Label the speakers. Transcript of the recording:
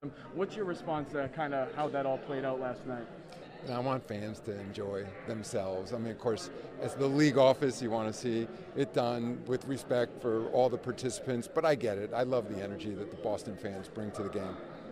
Speaker 1: What's your response to kind of how that all played out last night?
Speaker 2: And I want fans to enjoy themselves. I mean, of course, as the league office, you want to see it done with respect for all the participants, but I get it. I love the energy that the Boston fans bring to the game.